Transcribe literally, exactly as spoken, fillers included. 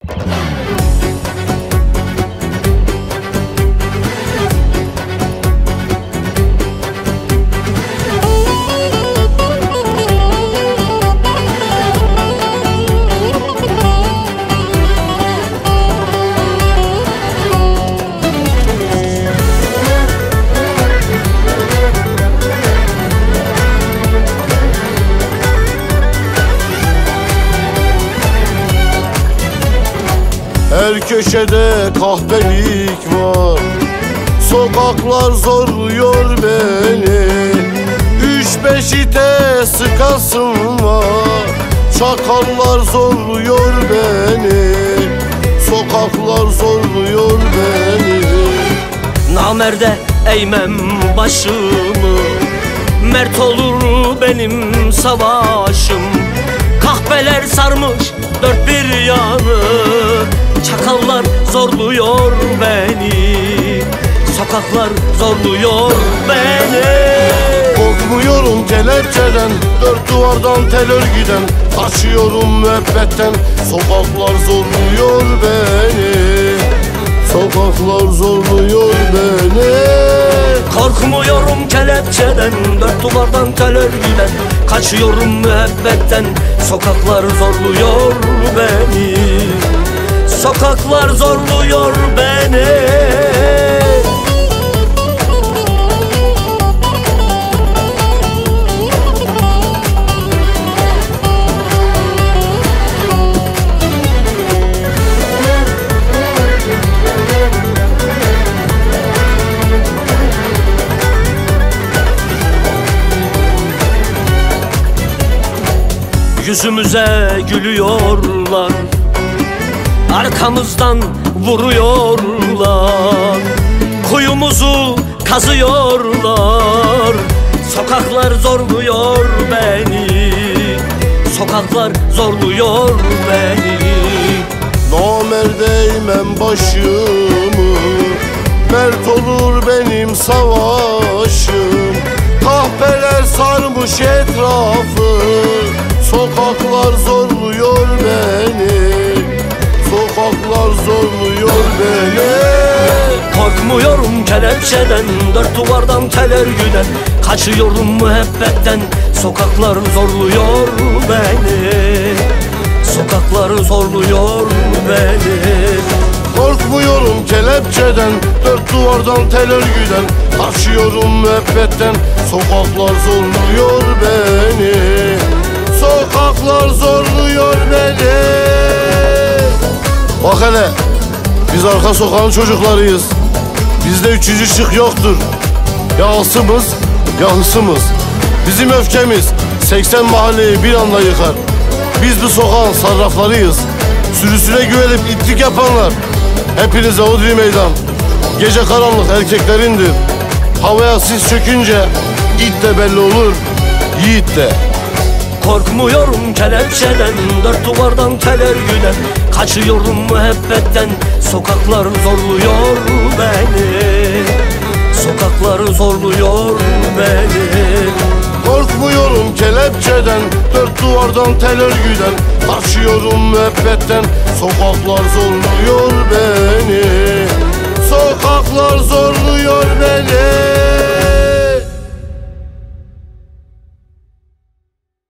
Her köşede kahpelik var, sokaklar zorluyor beni. Üç beş ite sıkasım var, çakallar zorluyor beni. Sokaklar zorluyor beni. Namerde eğmem başımı, mert olur benim savaşım. Kahpeler sarmış dört bir yanı, çakallar zorluyor beni. Sokaklar zorluyor beni. Korkmuyorum kelepçeden, dört duvardan tel örgüden. Kaçıyorum müebbetten, sokaklar zorluyor beni. Sokaklar zorluyor beni. Korkmuyorum kelepçeden, dört duvardan tel örgüden. Kaçıyorum müebbetten, sokaklar zorluyor beni. Sokaklar zorluyor beni. Yüzümüze gülüyorlar, arkamızdan vuruyorlar. Kuyumuzu kazıyorlar, sokaklar zorluyor beni. Sokaklar zorluyor beni. Namerde eğmem başımı, mert olur benim savaşım. Kahpeler sarmış etrafı, sokaklar zorluyor beni. Sokaklar zorluyor beni. Korkmuyorum kelepçeden, dört duvardan tel örgüden. Kaçıyorum müebbetten, sokaklar zorluyor beni. Sokaklar zorluyor beni. Korkmuyorum kelepçeden, dört duvardan tel örgüden. Kaçıyorum müebbetten, sokaklar zorluyor beni. Sokaklar zorluyor beni. Bak hele, biz arka sokağın çocuklarıyız. Bizde üçüncü şık yoktur. Ya asımız ya hısımız. Bizim öfkemiz seksen mahalleyi bir anda yıkar. Biz bu sokağın sarraflarıyız. Sürüsüne güvenip itlik yapanlar, hepinize odri meydan. Gece karanlık erkeklerindir. Havaya sis çökünce it de belli olur, yiğit de. Korkmuyorum kelepçeden, dört duvardan tel örgüden. Kaçıyorum müebbetten, sokaklar zorluyor beni. Sokaklar zorluyor beni. Korkmuyorum kelepçeden, dört duvardan tel örgüden. Kaçıyorum müebbetten, sokaklar zorluyor beni. Sokaklar zorluyor beni.